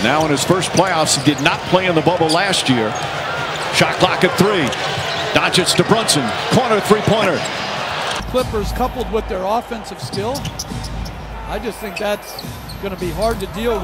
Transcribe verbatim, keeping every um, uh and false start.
Now in his first playoffs, he did not play in the bubble last year. Shot clock at three. Doncic to Brunson. Corner three-pointer. Clippers, coupled with their offensive skill, I just think that's going to be hard to deal with.